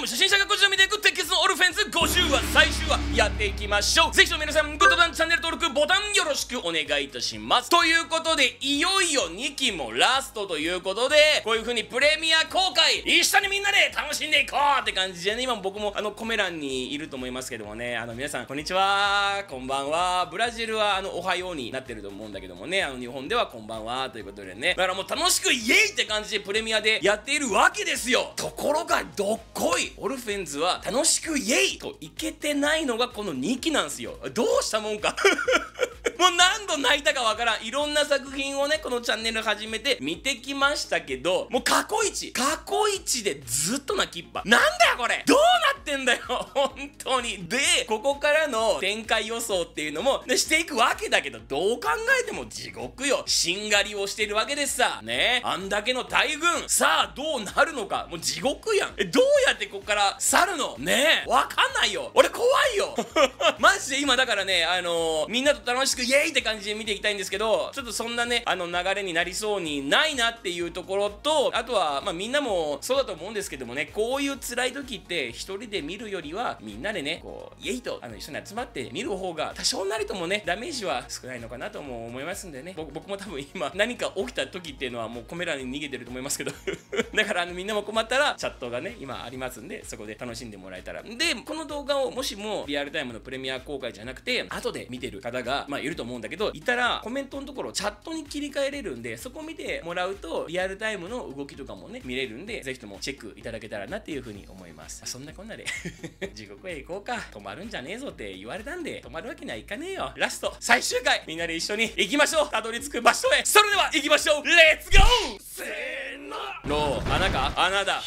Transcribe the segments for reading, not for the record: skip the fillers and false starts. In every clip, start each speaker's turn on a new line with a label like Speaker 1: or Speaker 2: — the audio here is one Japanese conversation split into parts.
Speaker 1: も初心者がこちら見ていく鉄血のオルフェンズ50話最終話やっていきましょう。ぜひとも皆さんグッドボタン、チャンネル登録ボタンよろしくお願いいたします。ということでいよいよ2期もラストということで、こういう風にプレミア公開一緒にみんなで楽しんでいこうって感じでね、今僕もコメ欄にいると思いますけどもね、皆さんこんにちは、こんばんは。ブラジルはおはようになってると思うんだけどもね、日本ではこんばんはということでね、だからもう楽しくイエイって感じでプレミアでやっているわけですよ。ところがどっこい、オルフェンズは楽しくイエイといけてないのがこの2期なんですよ。どうしたもんかもう何度泣いたかわからん。いろんな作品をね、このチャンネル始めて見てきましたけど、もう過去一でずっと泣きっぱ。なんだよこれ、どうなってんだよ本当に。で、ここからの展開予想っていうのも、ね、していくわけだけど、どう考えても地獄よ。しんがりをしてるわけですさね。あんだけの大軍、さあどうなるのか、もう地獄やん。どうやってここから去るのねえ、わかんないよ。俺怖いよマジで今だからね、みんなと楽しくイエーイって感じで見ていきたいんですけど、ちょっとそんなね流れになりそうにないなっていうところと、あとはまあみんなもそうだと思うんですけどもね、こういう辛い時って一人で見るよりはみんなでねこうイエイと一緒に集まって見る方が多少なりともねダメージは少ないのかなとも思いますんでね、僕も多分今何か起きた時っていうのはもうコメ欄に逃げてると思いますけどだからみんなも困ったらチャットがね今ありますんで、そこで楽しんでもらえたら。でこの動画をもしもリアルタイムのプレミア公開じゃなくて後で見てる方がいると思うんだけど、いたらコメントのところチャットに切り替えれるんで、そこ見てもらうとリアルタイムの動きとかもね見れるんで、ぜひともチェックいただけたらなっていう風に思います。そんなこんなで地獄へ行こうか、止まるんじゃねえぞって言われたんで止まるわけにはいかねえよ。ラスト最終回みんなで一緒に行きましょう。たどり着く場所へ。それでは行きましょう。レッツゴー。せーの。穴か、穴だ。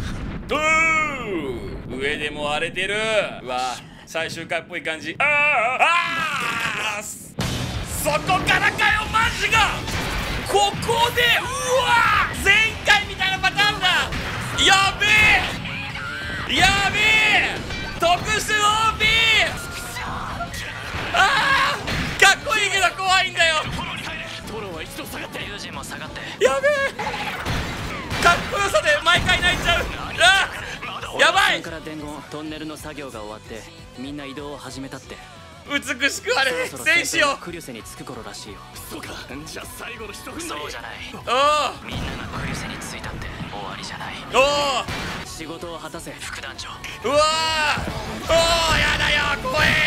Speaker 1: 上でも荒れてる。うわ最終回っぽい感じ。そこからかよマジが。ここでうわ前回みたいなパターンだ。やべえやべえ、特殊 OP。 かっこいいけど怖いんだよ。トロは一度下がって、友人も下がって。やべえ、かっこよさで毎回泣いちゃう。やばい。
Speaker 2: から伝言、トンネルの作業が終わってみんな移動を始めたって。
Speaker 1: 美しくあれ戦士よ。
Speaker 2: クリュセに着く頃らしいよ。
Speaker 3: そうか、じゃあ最後の一踏んだり。
Speaker 2: そうじゃない。
Speaker 1: お
Speaker 2: みんながクリュセに着いたって終わりじゃない。
Speaker 1: お
Speaker 2: 仕事を果たせ副団長。
Speaker 1: うわおやだよ怖えよ。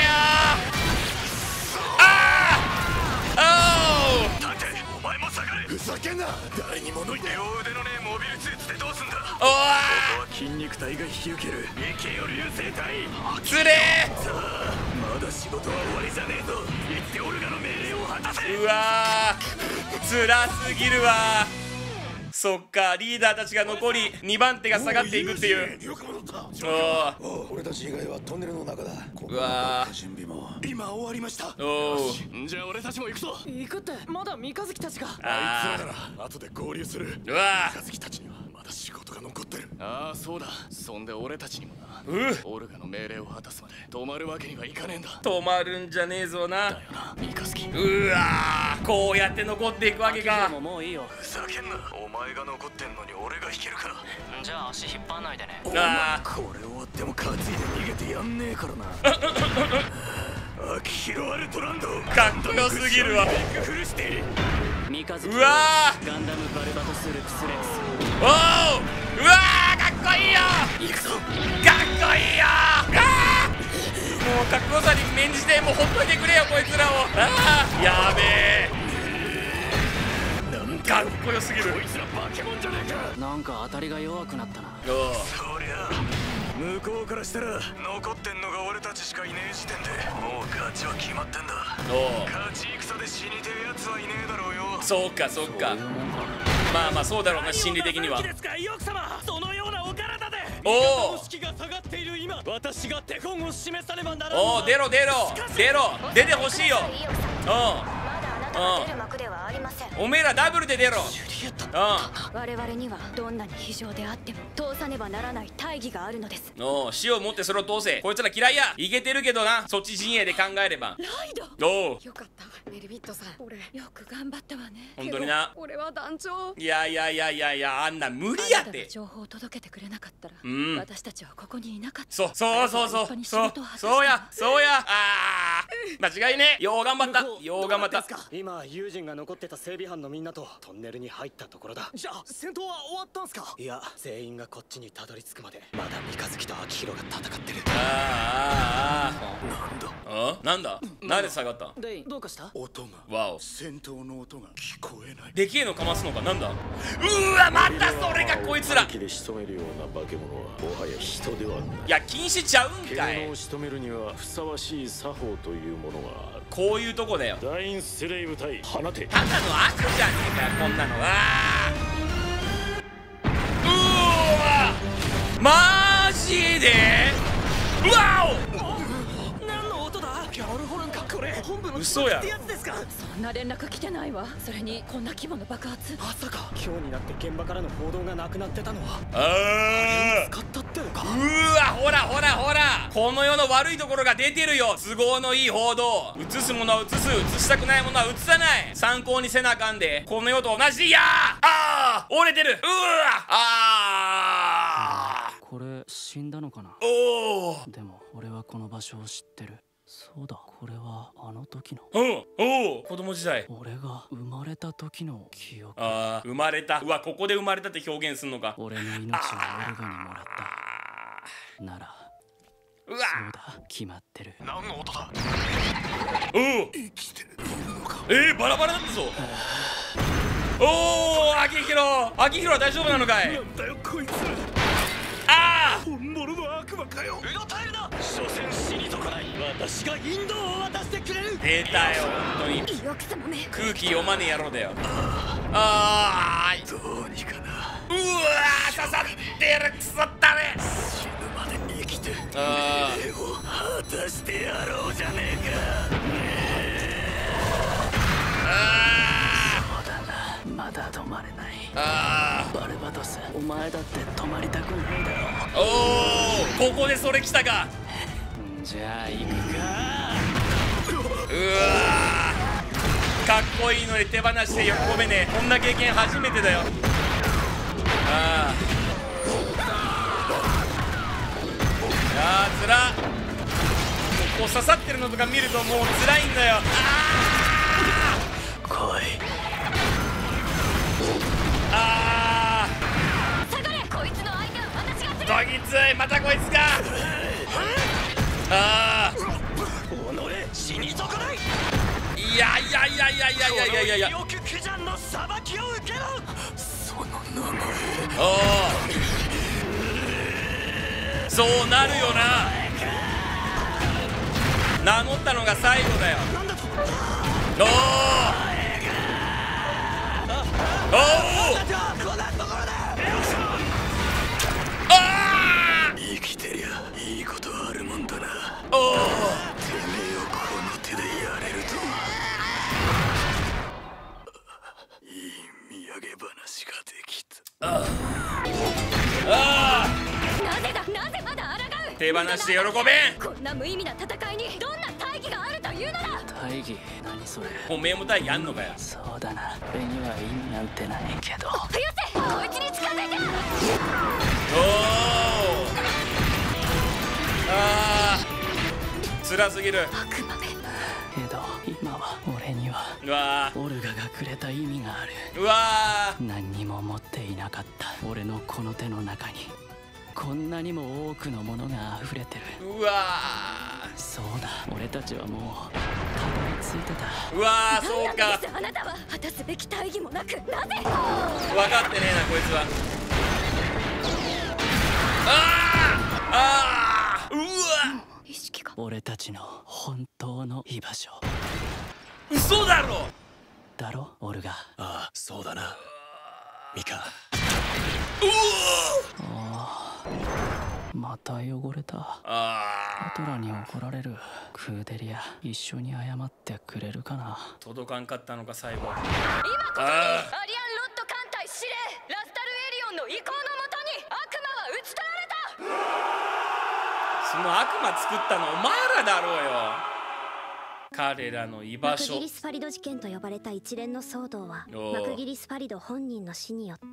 Speaker 3: 立て、お前も下がれ。ふざけんな。誰にもの両腕のねえモビルスーツでどうすんだ。
Speaker 1: おわ
Speaker 3: 筋肉体が引き受ける。行けよ流星体。
Speaker 1: つれ
Speaker 3: さあまだ仕事は終わりじゃねえぞ。行ってオルガの命令を果たせ。
Speaker 1: うわつらすぎるわ。そっか、リーダーたちが残り2番手が下がっていくっていう。
Speaker 3: よく戻った。
Speaker 4: 俺たち以外はトンネルの中だ。
Speaker 1: うわ
Speaker 4: 準備も
Speaker 3: 今終わりました。
Speaker 1: お
Speaker 3: じゃあ俺たちも行くぞ。
Speaker 2: 行くってまだ三日月たちが。
Speaker 3: あいつらなら後で合流する。
Speaker 1: うわ
Speaker 3: 三日月たちにはまだ仕事が残ってる。ああそうだ。そんで俺たちにもな、オルガの命令を果たすまで止まるわけにはいかねえんだ。
Speaker 1: 止まるんじゃねえぞな。
Speaker 3: だよな三日月。
Speaker 1: うわこうやって残っていくわけか。
Speaker 2: もういいよ。
Speaker 3: ふざけんな。お前が残ってんのに俺が引けるか。
Speaker 2: じゃあ足引っ張らないでね。
Speaker 3: これ終わっても担いで逃げてやんねえからな。アキヒロアルトランド
Speaker 1: かっこよすぎるわ。
Speaker 3: フルシティ。
Speaker 2: 三日月。
Speaker 1: うわ
Speaker 2: ガンダムバルバトスルクスレックス。
Speaker 1: おうわかっこいいよ。
Speaker 3: 行くぞ。
Speaker 1: かっこいいよ。もうかっこよさに免じてもうほっといてくれよこいつらを。やべえかっこよすぎる。
Speaker 3: こいつらバケモンじゃねえか。
Speaker 2: なんか当たりが弱くなったな。
Speaker 1: お
Speaker 3: そりゃ向こうからしたら残ってんのが俺たちしかいねえ時点でもう勝ちは決まってんだ。
Speaker 1: お
Speaker 3: 勝ち戦で死にてえやつはいねえだろうよ。
Speaker 1: そうかそうか。まあそうだろうな心理的には。
Speaker 5: そのようなお体で
Speaker 1: おお
Speaker 5: 士気が下がっている今、私が手本を示さねばならん。
Speaker 1: おお出ろ出てほしいよ。おめえらダブルで出ろ。
Speaker 3: ジュリエット
Speaker 6: 我々にはどんなに非常であっても通さねばならない大義があるのです。
Speaker 1: おう、死をもってそれを通せ。こいつら嫌いや。イケてるけどな、そっち陣営で考えれば。
Speaker 6: ライド、
Speaker 1: おう、
Speaker 6: よかった。メルビットさん、俺よく頑張ったわね。
Speaker 1: 本当にな。
Speaker 6: 俺は団長。
Speaker 1: いや、あんな無理やって。
Speaker 6: 情報を届けてくれなかったら、私たちはここにいなかった。
Speaker 1: そうや。間違いね。よう頑張った。
Speaker 5: 今友人が残ってた整備班のみんなとトンネルに入ったところだ。じゃあ戦闘は終わったんすか？いや、全員がこっちにたどり着くまでまだ三日月と秋広が戦ってる。
Speaker 1: なんだなんで下がった？
Speaker 5: レイ、どうかした？
Speaker 4: 音が、
Speaker 1: わお、
Speaker 4: 戦闘の音が聞こえない。
Speaker 1: でけえのかますのか。なんだ、うわ、またそれがこいつら。
Speaker 7: 気で仕留めるような化け物はもはや人ではない。
Speaker 1: いや、禁止ちゃうんかい。
Speaker 7: 獣を仕留めるにはふさわしい作法というものがある。
Speaker 1: こういうとこだよ。
Speaker 7: ダインスレイブ隊放て。
Speaker 1: ただの悪じゃねえかよ、こんなのは。マジで？うわ
Speaker 5: お、何の音だ？ギャルホランか。これ本部の
Speaker 1: 嘘や。
Speaker 5: ってやつですか？
Speaker 6: そんな連絡来てないわ。それにこんな規模の爆発。
Speaker 5: まさか今日になって現場からの報道がなくなってたのは使ったってのか？
Speaker 1: うわ、ほらこの世の悪いところが出てるよ。都合のいい報道。映すものは映す、映したくないものは映さない。参考にせなあかんで。この世と同じ。いやー、折れてる。
Speaker 2: これ死んだのかな。
Speaker 1: おお。
Speaker 2: でも俺はこの場所を知ってる。そうだ、これはあの時の。
Speaker 1: おお、子供時代。
Speaker 2: 俺が生まれた時の記憶。
Speaker 1: 生まれた。うわ、ここで生まれたって表現すんのか。
Speaker 2: 俺の命をオルガにもらったなら。
Speaker 1: うわ、
Speaker 2: そうだ、決まってる。
Speaker 3: 何の音だ？
Speaker 4: 生きているのか？
Speaker 1: バラバラだったぞ。おお、秋広は大丈夫なのかい？
Speaker 4: なんだよこいつ。本物の悪魔かよ。
Speaker 5: うろたえるな。所詮死にとかない。私が引導を渡してくれる。
Speaker 1: 出たよ、本当に。
Speaker 6: よくさもね。
Speaker 1: 空気読まねえ野郎だよ。
Speaker 4: どうにかな。
Speaker 1: うわー、刺さってる。クソったね。
Speaker 4: 死ぬまで生きて命令を果たしてやろうじゃねえか。
Speaker 2: そうだな、まだ止まれない。バルバトス、お前だって止まりたくないだろう。
Speaker 1: おお、ここでそれ来たか。
Speaker 2: じゃあ行くか。
Speaker 1: うわー、かっこいいのに手放して喜べねえ。こんな経験初めてだよ。つら。こう刺さってるのとか見るともう辛いんだよ。
Speaker 2: 来い。
Speaker 6: 下がれ。こいつの相手は私がする。
Speaker 1: どぎつい。またこいつが。
Speaker 5: 死にとかない。
Speaker 1: いや。
Speaker 5: よくクジャンの裁きを受けろ。
Speaker 4: その名前。
Speaker 1: そうなるよな。名乗ったのが最後だよ。
Speaker 4: 生きてりゃいいことあるもんだな。てめえをこの手でやれるとはいい土産話ができた。
Speaker 6: なぜまだ抗う。
Speaker 1: 手放して喜べん。
Speaker 6: こんな無意味な戦いにどんな大義があるというなら。
Speaker 2: 大義、何それ。
Speaker 1: おめえも大義あんのかよ。
Speaker 2: そうだな、俺には意味なんてないけど。
Speaker 6: 増やせ。こいつに近づいて。
Speaker 1: 辛すぎる。
Speaker 6: 悪魔め。
Speaker 2: けど今は俺には
Speaker 1: うわ
Speaker 2: オルガがくれた意味がある。
Speaker 1: うわ
Speaker 2: 何にも持っていなかった俺のこの手の中にこんなにも多くのものが溢れてる。
Speaker 1: うわ
Speaker 2: そうだ、俺たちはもうたどり着いてた。
Speaker 1: うわそうか。
Speaker 6: あなたは果たすべき大義もなく、なぜ。
Speaker 1: 分かってねえなこいつは。うわ
Speaker 6: 意識が。
Speaker 2: 俺たちの本当の居場所
Speaker 1: 嘘だろ。
Speaker 2: だろオルガ。
Speaker 4: ああ、そうだなミカ。
Speaker 2: また汚れた。アトラに怒られる。クーデリア、一緒に謝ってくれるかな。
Speaker 1: 届かんかったのか最後。
Speaker 6: 今ここにアリアンロッド艦隊司令
Speaker 1: その悪魔作ったのお前らだろうよ。彼らの居場所。
Speaker 8: マクギリス・ファリド事件と呼ばれた一連の騒動はマクギリス・ファリド本人の死によって。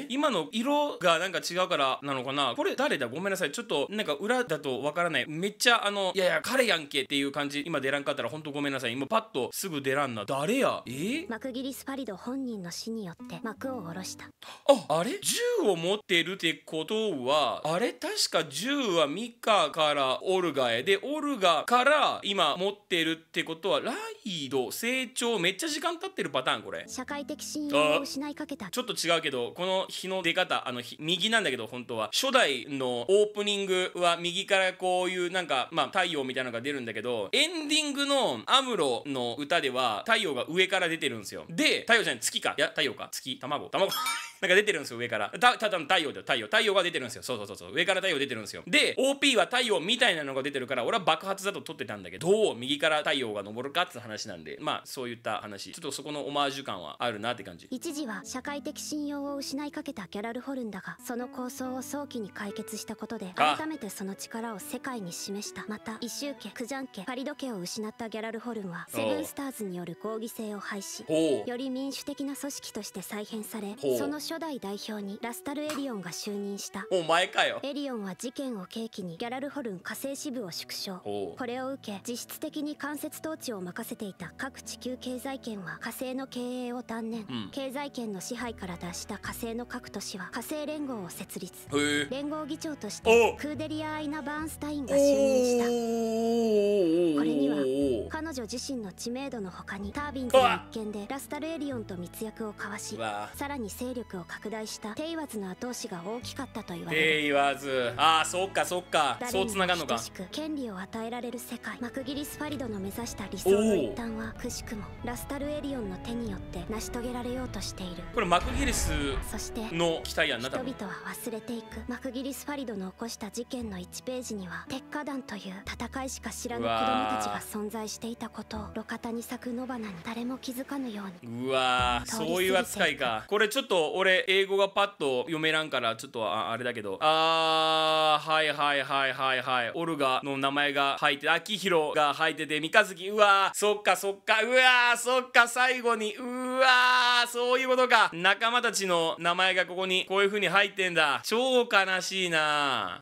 Speaker 1: 今の色がなんか違うからなのかな。これ誰だ、ごめんなさい、ちょっとなんか裏だとわからない。めっちゃいやいや彼やんけっていう感じ。今出らんかったらほんとごめんなさい。今パッとすぐ出らんな。誰や。
Speaker 8: マクギリス・ファリド本人の死によって幕を下ろした。
Speaker 1: あれ銃を持ってるってことは、あれ確か銃はミカからオルガへで、オルガから今持ってるってことはライド成長めっちゃ時間経ってるパターン。これ
Speaker 8: 社会的信用を失いかけた。
Speaker 1: ちょっと違うけど、この日の出方右なんだけど、本当は初代のオープニングは右からこういうなんか太陽みたいなのが出るんだけど、エンディングのアムロの歌では太陽が上から出てるんですよ。で太陽じゃない、月か、いや太陽か、月、卵なんか出てるんですよ、上から。ただの太陽だよ、太陽が出てるんですよ。そう上から太陽出てるんですよ。で OP は太陽みたいなのが出てるから、俺は爆発だと撮ってたんだけど、どう右から太陽が昇るかって話なんで、そういった話、ちょっとそこのオマージュ感はあるなって感じ。
Speaker 8: 一時は社会的信用を失いかけたギャラルホルンだが、その構想を早期に解決したことで改めてその力を世界に示した。また異臭家、クジャン家、ファリド家を失ったギャラルホルンはセブンスターズによる合議制を廃止、より民主的な組織として再編され、その初代代表にラスタル・エリオンが就任した。
Speaker 1: お前かよ。
Speaker 8: エリオンは事件を契機にギャラルホルン火星支部を縮小。これを受け実質的に間接統治を任せていた各地球経済圏は火星の経営を断念、経済圏の支配から脱した火星の各都市は火星連合を設立。連合議長としてクーデリア・アイナ・バーンスタインが就任した。これには彼女自身の知名度の他にタービンズの一件でラスタル・エリオンと密約を交わし、さらに勢力を拡大したテイワズの後押しが大きかったと言われる。
Speaker 1: テイワズ、そっかそうつながんのか。
Speaker 8: 誰にも等しく権利を与えられる世界。マクギリス・ファリドの目指した理想の一端はくしくもラスタル・エリオンの手によって成し遂げられようとしている。
Speaker 1: これマクギリスの期待やんな。
Speaker 8: 人々は忘れていく。マクギリス・ファリドの起こした事件の1ページには鉄火団という戦いしか知らぬ子供たちが存在していたことを路肩に咲く野花に誰も気づかぬように。
Speaker 1: そういう扱いか。これちょっと俺英語がパッと読めらんからちょっとあれだけど、はいオルガの名前が入って秋広が入ってて、三日月、そっか最後にそういうことか。仲間たちの名前がここにこういう風に入ってんだ。超悲しいな。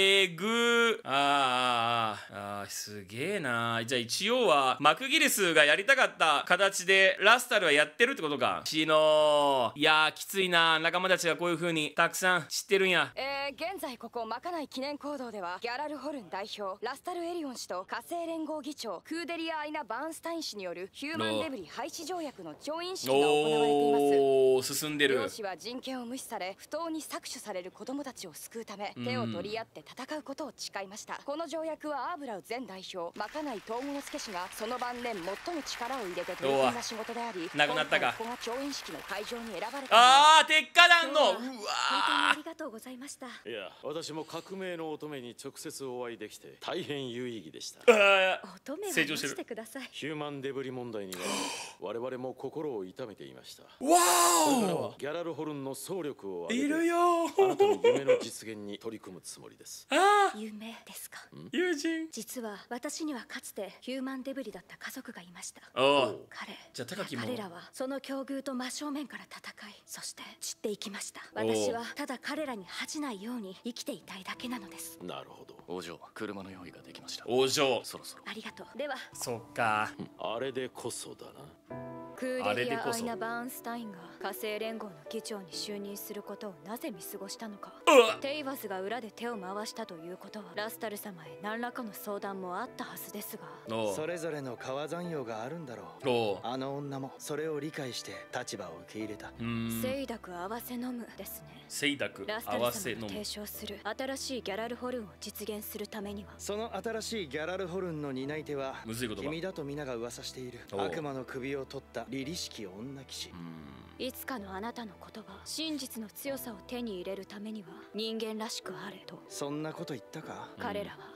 Speaker 1: すげえな。じゃあ一応はマクギリスがやりたかった形でラスタルはやってるってことか。いやきついな。仲間たちがこういう風にたくさん知ってるんや。
Speaker 9: 現在ここまかない記念講堂ではギャラルホルン代表ラスタル・エリオン氏と火星連合議長クーデリア・アイナ・バーンスタイン氏によるヒューマンデブリ廃止条約の調印式が行われています。
Speaker 1: 進んでる。
Speaker 9: 両氏は人権を無視され不当に搾取される子供たちを救うため手を取り合って戦うことを誓いました。この条約はアーブラウ前代表まかない東郷之助氏がその晩年最も力を入れて取り組んだ仕事であり、
Speaker 1: 亡くなったか。
Speaker 9: ここが調印式の会場に選ばれ
Speaker 1: た。鉄火団の
Speaker 8: 本当にありがとうございました。
Speaker 7: いや私も革命の乙女に直接お会いできて大変有意義でした。
Speaker 8: 乙女は許してください。
Speaker 7: ヒューマンデブリ問題には我々も心を痛めていました。
Speaker 1: わ
Speaker 7: これからはギャラルホルンの総力を挙げて
Speaker 1: いるよ
Speaker 7: あなたの夢の実現に取り組むつもりです。
Speaker 8: 夢ですか。
Speaker 1: 友人。
Speaker 8: 実は私にはかつてヒューマンデブリだった家族がいました。彼らはその境遇と真正面から戦い、そして散っていきました。私はただ彼らに恥じないように生きていたいだけなのです。
Speaker 7: なるほど。
Speaker 3: 王女、車の用意ができました。
Speaker 1: 王女、
Speaker 3: そろそろ。
Speaker 8: ありがとう。では。
Speaker 1: そっか。
Speaker 7: あれでこそだな。
Speaker 9: クーデリア・アイナ・バーンスタインが火星連合の議長に就任することをなぜ見過ごしたのか。テイワズが裏で手を回したということはラスタル様へ何らかの相談もあったはずですが、
Speaker 5: それぞれの川山用があるんだろう。あの女もそれを理解して立場を受け入れた。
Speaker 9: 清濁合わせ飲むですね。
Speaker 1: 清濁合わせ飲む。
Speaker 9: 提唱する新しいギャラルホルンを実現するためには、
Speaker 5: その新しいギャラルホルンの担い手は君だと皆が噂している悪魔の首を取った凛々しき女騎士。
Speaker 9: いつかのあなたの言葉、真実の強さを手に入れるためには人間らしくあれと。
Speaker 5: そんなこと言ったか。
Speaker 9: 彼らは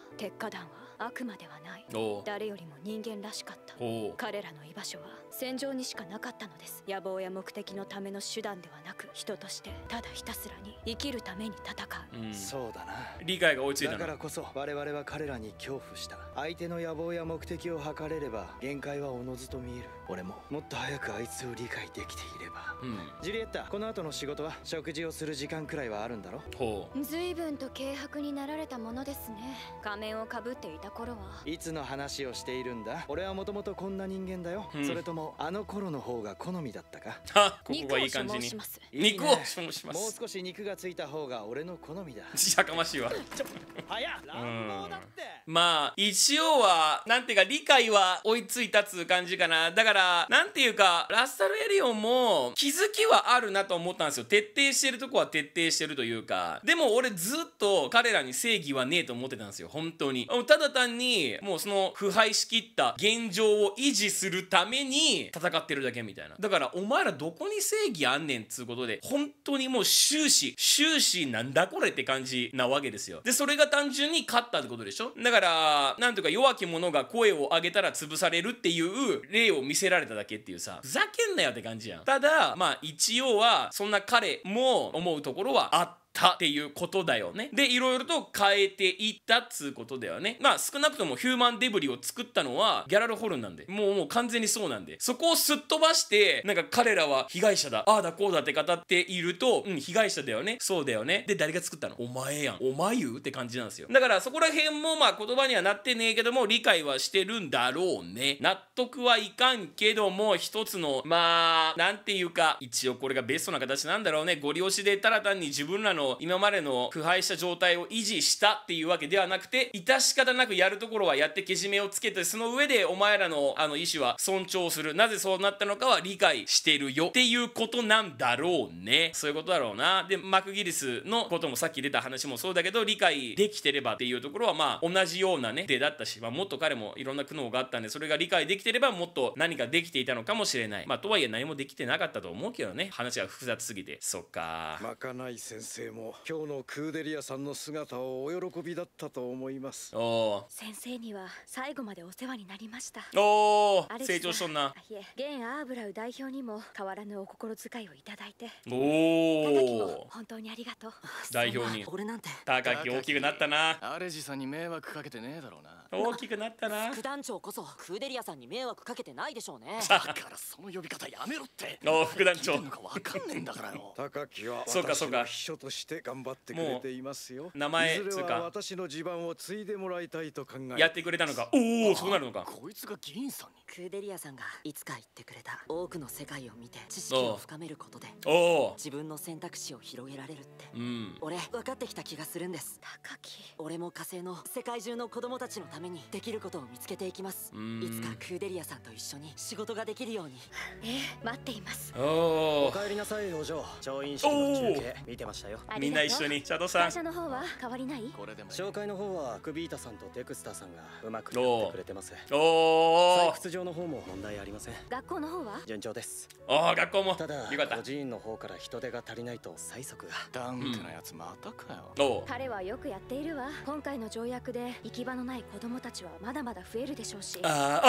Speaker 6: 鉄火団は悪魔ではない。誰よりも人間らしかった。彼らの居場所は戦場にしかなかったのです。野望や目的のための手段ではなく、人としてただひたすらに生きるために戦う。
Speaker 5: そうだな。
Speaker 1: 理解が追いついたな。
Speaker 5: だからこそ我々は彼らに恐怖した。相手の野望や目的を測れれば限界はおのずと見える。俺ももっと早くあいつを理解できていれば。ジュリエッタ、この後の仕事は食事をする時間くらいはあるんだろ。
Speaker 6: 随分と軽薄になられたものですね。仮面をかぶっていた頃は。
Speaker 5: いつの話をしているんだ。俺はもともとこんな人間だよ。それともあの頃の方が好みだったか。
Speaker 1: ここがいい感じに。肉を所望します。
Speaker 5: もう少し肉がついた方が俺の好みだ。
Speaker 1: やかましいわ。
Speaker 5: 乱暴だって。
Speaker 1: まあ一応はなんていうか理解は追いついたつう感じかな。だからなんていうかラスタルエリオンも気づきはあるなと思ったんですよ。徹底してるとこは徹底してるというか。でも俺ずっと彼らに正義はねえと思ってたんですよ。本当に。ただ単にもうその腐敗しきった現状を維持するために戦ってるだけみたいな。だからお前らどこに正義あんねんっつうことで、本当にもう終始なんだこれって感じなわけですよ。でそれが単純に勝ったってことでしょ。だからなんとか弱き者が声を上げたら潰されるっていう例を見せられただけっていうさ、ふざけんなよって感じやん。ただまあ一応はそんな彼も思うところはあったっていうことだよね。でいろいろと変えていったっつうことだよね。まあ少なくともヒューマンデブリを作ったのはギャラルホルンなんで、もう完全にそうなんで、そこをすっ飛ばしてなんか彼らは被害者だ、ああだこうだって語っていると、被害者だよね、そうだよね、で誰が作ったの、お前やん、お前言うって感じなんですよ。だからそこら辺もまあ言葉にはなってねえけども理解はしてるんだろうね。納得はいかんけども一つのまあなんていうか、一応これがベストな形なんだろうね。ゴリ押しでただ単に自分らの今までの腐敗した状態を維持したっていうわけではなくて、致し方なくやるところはやってけじめをつけて、その上でお前らの意思は尊重する、なぜそうなったのかは理解してるよっていうことなんだろうね。そういうことだろうな。でマクギリスのこともさっき出た話もそうだけど、理解できてればっていうところはまあ同じようなね手だったし、もっと彼もいろんな苦悩があったんで、それが理解できてればもっと何かできていたのかもしれない。とはいえ何もできてなかったと思うけどね、話が複雑すぎて。そっか。
Speaker 7: まかない先生も今日のクーデリアさんの姿をお喜びだったと思います。
Speaker 6: 先生には最後までお世話になりました。
Speaker 1: 成長しとんな。
Speaker 6: いえ、現アーブラウ代表にも変わらぬお心遣いをいただいて。本当にありがとう。
Speaker 1: 代表に
Speaker 2: 俺なんて
Speaker 1: 高木大きくなったな。
Speaker 3: アレジさんに迷惑かけてねえだろうな。
Speaker 1: 大きくなったな。
Speaker 2: 副団長こそクーデリアさんに迷惑かけてないでしょうね。
Speaker 3: だからその呼び方やめろって。
Speaker 1: 副団長。
Speaker 3: わかんねえんだからよ。
Speaker 7: 高木は私の秘書として頑張ってくれていますよ。
Speaker 1: 名前
Speaker 7: つうか私の地盤を継いでもらいたいと考え
Speaker 1: やってくれたのか。そうなるのか。
Speaker 3: こいつが議員さんに。
Speaker 2: クーデリアさんがいつか言ってくれた、多くの世界を見て知識を深めることで自分の選択肢を広げられるって、俺分かってきた気がするんです。
Speaker 6: 高木、
Speaker 2: 俺も火星の世界中の子供たちのためにできることを見つけていきます。いつかクーデリアさんと一緒に仕事ができるように。
Speaker 6: 待っています。
Speaker 5: お帰りなさいお嬢。調印式の中継見てましたよ。
Speaker 1: みんな一緒に。チャドさん、
Speaker 6: 会社の方は変わりない？
Speaker 5: 紹介の方はクビータさんとデクスターさんがうまくやってくれてます。採掘場の方も問題ありません。
Speaker 6: 学校の方は
Speaker 5: 順調です。
Speaker 1: 学校も
Speaker 5: ただ
Speaker 1: よかった。
Speaker 5: 孤児院の方から人手が足りないと催促が。
Speaker 3: ダンクのやつまたかよ。
Speaker 6: 彼はよくやっているわ。今回の条約で行き場のない子供たちはまだまだ増えるでしょうし。いや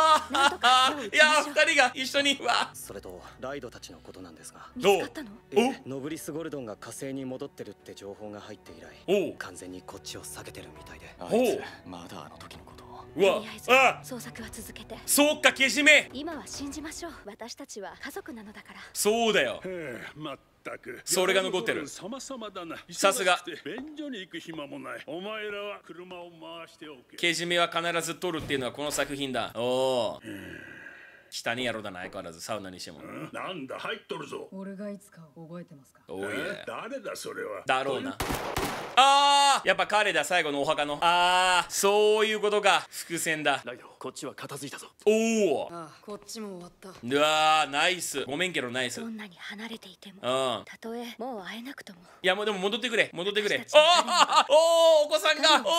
Speaker 1: 二人が一緒に。
Speaker 5: それとライドたちのことなんですが。
Speaker 6: 見つかったの？
Speaker 5: ノブリス・ゴルドンが火星に戻ってるって情報が入って以来、完全にこっちを避けてるみたいで。
Speaker 3: あいつまだあの時のことを。
Speaker 6: 捜索は続けて。
Speaker 1: そうか、けじめ。
Speaker 6: 今は信じましょう。私たちは家族なのだから。
Speaker 1: そうだよ。
Speaker 10: まったく
Speaker 1: それが残ってる。
Speaker 10: 様々だな。
Speaker 1: さすが。
Speaker 10: 便所に行く暇もない。お前らは車を回しておけ。
Speaker 1: けじめは必ず取るっていうのはこの作品だ。汚ねやろだな、相変わらずサウナにしても。
Speaker 10: なんだ、入っとるぞ。
Speaker 11: 俺がいつか覚えてますか？
Speaker 10: 誰だそれは。
Speaker 1: だろうな。やっぱ彼だ、最後のお墓の。そういうことか。伏線だ。
Speaker 3: ライド、こっちは片付いたぞ。
Speaker 11: こっちも終わった。
Speaker 1: ナイス。ごめんけどナイス。
Speaker 6: どんなに離れていても、たとえもう会えなくとも。
Speaker 1: いやもうでも戻ってくれ、戻ってくれ。お子さんが。や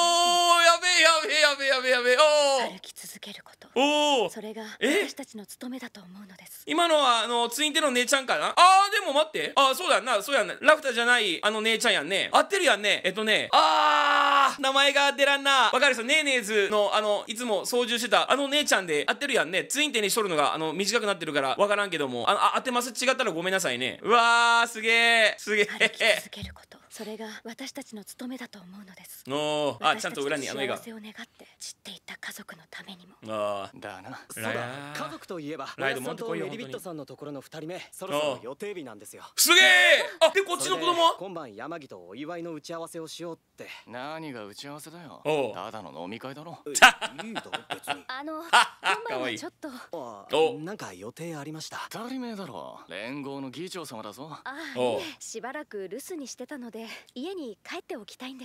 Speaker 1: べえ。
Speaker 6: 歩き続けること。それが私たちの務めだと思うのです。
Speaker 1: 今のはツインテの姉ちゃんかな。でも待って。そうやんな、そうやんな。ラフターじゃない姉ちゃんやんね。合ってるやんね。な名前が出らんな。わかる人、ネーネーズのいつも操縦してた姉ちゃんで合ってるやんね。ツインテーにしとるのが短くなってるからわからんけども、当てます。違ったらごめんなさいね。うわー、すげえすげえ。
Speaker 6: 続けること、それが私たちの務めだと思うのです。
Speaker 1: おー、ちゃんと裏に絵が。
Speaker 6: 幸せを願って散っていった家族のためにも。
Speaker 3: だな。
Speaker 5: そうだ、家族といえばライドモントメリビットさんのところの2人目、そろそろ予定日なんですよ。
Speaker 1: すげえ。でこっちの子供は
Speaker 5: 今晩山木とお祝いの打ち合わせをしようって。
Speaker 3: 何が打ち合わせだよ。ただの飲み会だろ。
Speaker 5: いいだろ別に。
Speaker 6: 今晩はちょっ
Speaker 5: となんか予定ありました。
Speaker 3: 当たり前だろ、連合の議長様だぞ。
Speaker 6: しばらく留守にしてたので家に帰っておきたいんです。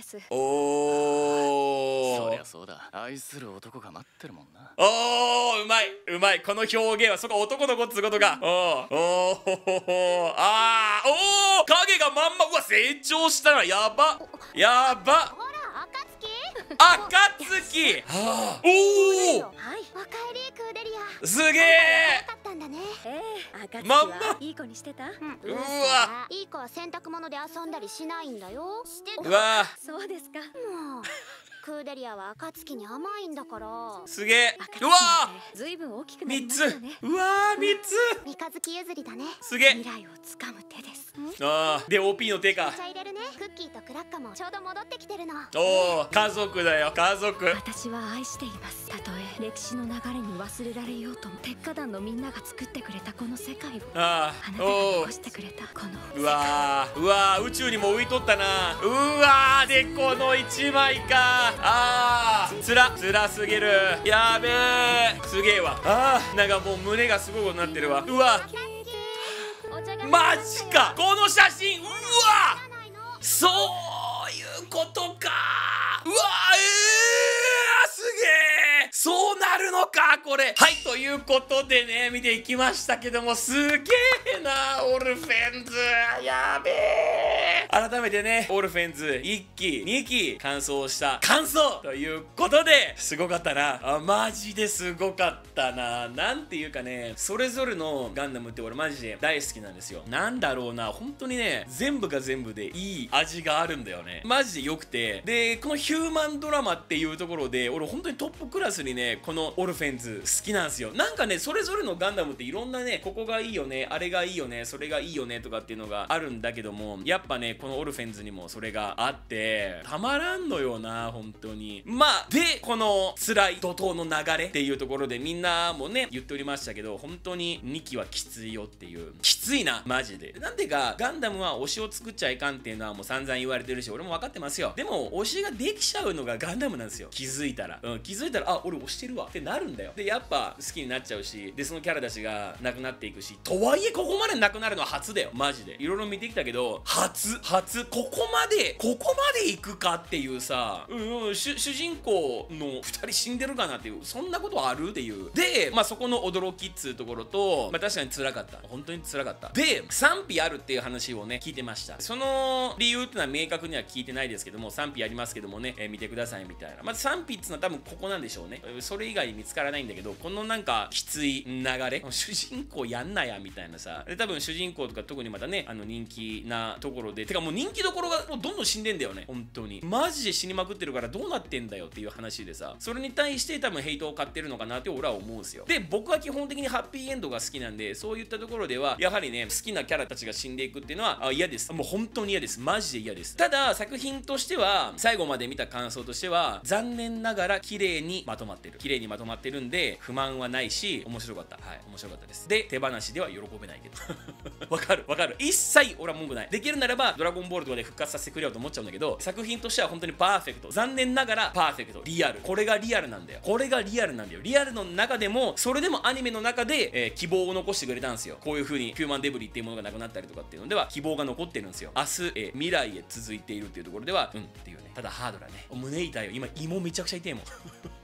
Speaker 3: そりゃそうだ、愛する男が待ってるもんな。
Speaker 1: うまいうまい、この表現はそこ男の子っつうことか。影がまんま。うわ、成長したな。やばやば。
Speaker 8: ほら、暁。
Speaker 1: おお、
Speaker 8: はい、おかえりクーデリア。
Speaker 1: すげえ。
Speaker 8: よかったんだね。
Speaker 6: 暁はいい子にしてた？
Speaker 1: うわ、
Speaker 8: いい子は洗濯物で遊んだりしないんだよ。してた。
Speaker 1: うわ、
Speaker 6: そうですか。
Speaker 8: もうクーデリアは暁に甘いんだから。
Speaker 1: すげえ。うわ
Speaker 6: ー、ずいぶん大きくなりましたね。
Speaker 1: うわー、3つ。
Speaker 8: 三日月譲りだね。
Speaker 1: すげえ。
Speaker 6: 未来をつかむ手です。
Speaker 1: で OP の手か。
Speaker 8: お茶入れるね。クッキーとクラッカもちょうど戻ってきてるの。
Speaker 1: 家族だよ、家族。
Speaker 6: 私は愛しています。たとえ歴史の流れに忘れられようとも、鉄火団のみんなが作ってくれたこの世界を、あなたが残してくれたこの。
Speaker 1: うわー、宇宙にも浮いとったな。うわー、でこの1枚か。つらすぎる。やべえ、すげえわ。なんかもう胸がすごいことになってるわ。うわ、マジか、この写真。うわ、そういうことか。うわ、すげえ、そうなるのかこれ。はい、ということでね、見ていきましたけども、すげえなオルフェンズ。やべえ。改めてね、オルフェンズ1期2期完走した感想ということで、すごかったな。マジですごかったな。なんていうかね、それぞれのガンダムって俺マジで大好きなんですよ。なんだろうな、本当にね、全部が全部でいい味があるんだよね。マジで良くて、でこのヒューマンドラマっていうところで俺本当にトップクラスにね、このオルフェンズ好きなんですよ。なんかね、それぞれのガンダムっていろんなね、ここがいいよね、あれがいいよね、それがいいよねとかっていうのがあるんだけども、やっぱね、このオルフェンズにもそれがあってたまらんのよな、本当に。でこの辛い怒涛の流れっていうところでみんなもね言っておりましたけど、本当に2期はきついよっていう。きついなマジで。なんでかガンダムは推しを作っちゃいかんっていうのはもう散々言われてるし、俺も分かってますよ。でも推しができちゃうのがガンダムなんですよ。気づいたら俺推してるわってなるんだよ。でやっぱ好きになっちゃうし、でそのキャラたちがなくなっていくし、とはいえここまでなくなるのは初だよマジで。いろいろ見てきたけど初ここまで行くかっていうさ、主人公の2人死んでるかなっていう、そんなことあるっていう。でそこの驚きっつうところと、確かに辛かった、本当に辛かった。で賛否あるっていう話をね聞いてました。その理由ってのは明確には聞いてないですけども、賛否ありますけどもね、見てくださいみたいな。賛否っつうのは多分ここなんでしょうね。それ以外に見つからないんだけど、このなんかきつい流れ、主人公やんなやみたいなさ。で多分主人公とか特にまたね、人気なところで、てかもう人気どころがもうどんどん死んでんだよね、本当に。マジで死にまくってるからどうなってんだよっていう話でさ、それに対して多分ヘイトを買ってるのかなって俺は思うんですよ。で僕は基本的にハッピーエンドが好きなんで、そういったところではやはりね、好きなキャラたちが死んでいくっていうのは嫌です。もう本当に嫌です。マジで嫌です。ただ作品としては、最後まで見た感想としては、残念ながら綺麗にまとまってるんで不満はないし、面白かった。はい、面白かったです。で手放しでは喜べないけどわかる、一切俺は文句ない。できるならばドラゴンボールとかで復活させてくれよと思っちゃうんだけど、作品としては本当にパーフェクト、残念ながらパーフェクト、リアル。これがリアルなんだよ。リアルの中でも、それでもアニメの中で、希望を残してくれたんですよ。こういう風にヒューマンデブリっていうものがなくなったりとかっていうのでは希望が残ってるんですよ。明日、未来へ続いているっていうところではっていうね。ただハードだね。胸痛いよ今。芋めちゃくちゃ痛いもん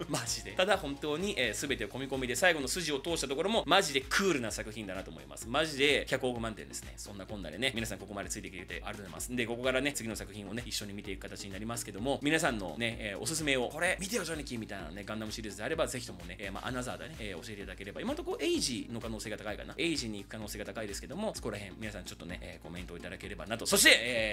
Speaker 1: マジで。ただ本当に、全てを込み込みで最後の筋を通したところもマジでクールな作品だなと思います。マジで100億満点ですね。そんなこんなでね、皆さんここまでついてきてありがとうございます。で、ここからね、次の作品をね、一緒に見ていく形になりますけども、皆さんのね、おすすめを、これ見てよジョニキみたいなね、ガンダムシリーズであれば、ぜひともね、アナザーでね、教えていただければ、今のところエイジの可能性が高いかな。エイジに行く可能性が高いですけども、そこら辺皆さんちょっとね、コメントをいただければなと。そして、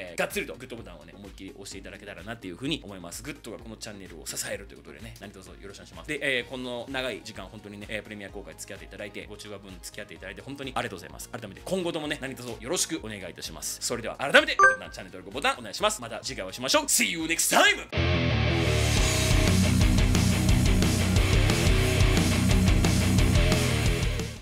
Speaker 1: がっつりとグッドボタンをね、思いっきり押していただけたらなっていうふうに思います。グッドがこのチャンネルを支えるということでね、何卒よろしくお願いします。で、この長い時間本当にね、プレミア公開付き合っていただいて、ご中和分付き合っていただいて本当にありがとうございます。改めて今後ともね、何卒よろしくお願いいたします。それでは改めてグッドボタン、チャンネル登録ボタンお願いします。また次回お会いしましょう。See you next time!